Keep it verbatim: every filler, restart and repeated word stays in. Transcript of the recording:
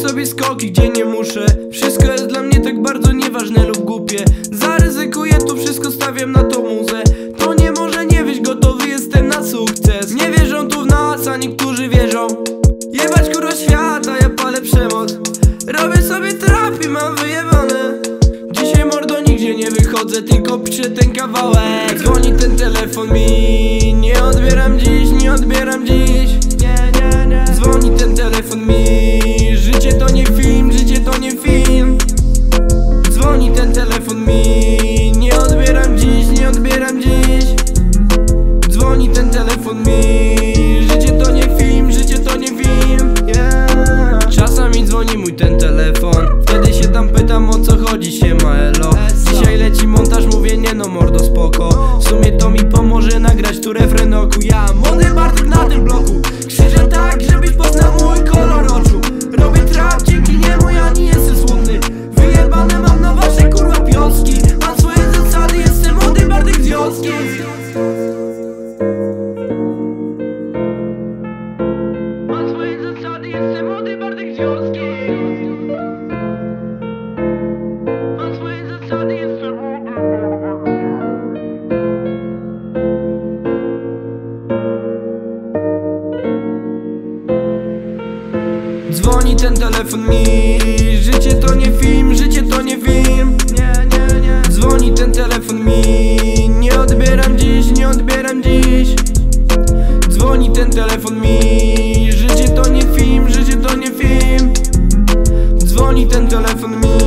sobie skoki, gdzie nie muszę. Wszystko jest dla mnie tak bardzo nieważne lub głupie. Zaryzykuję tu wszystko, stawiam na to muzę. To nie może nie wieść, gotowy jestem na sukces. Nie wierzą tu w nas, a niektórzy wierzą. Jebać kurwa świata, ja palę przemoc. Robię sobie trap i mam wyjebane. Dzisiaj mordo nigdzie nie wychodzę, tylko piszę ten kawałek. Dzwoni ten telefon mi, nie odbieram dziś, nie odbieram dziś. Nie, nie, nie. Dzwoni ten telefon mi, życie to nie film, życie to nie film. Dzwoni ten telefon mi, nie odbieram dziś, nie odbieram dziś. Dzwoni ten telefon mi, życie to nie film, życie to nie film, yeah. Czasami dzwoni mój ten telefon, wtedy się tam pytam, o co chodzi, siema elo. Dzisiaj leci montaż, mówię nie no mordo spoko. W sumie to mi pomoże nagrać tu refren oku. Ja młody Bartek na tym bloku, krzyczę tak, żebyś poznał mój kolor oczu. Robię trap, dzięki niemu ja nie jestem smutny. Wyjebane mam na wasze kurwa pioski. Mam swoje zasady, jestem młody Bartek Związki. Mam swoje zasady, jestem młody Bartek Związki. Mam swoje zasady, jestem młody. Dzwoni ten telefon mi, życie to nie film, życie to nie film. Nie, nie, nie. Dzwoni ten telefon mi, nie odbieram dziś, nie odbieram dziś. Dzwoni ten telefon mi, życie to nie film, życie to nie film. Dzwoni ten telefon mi.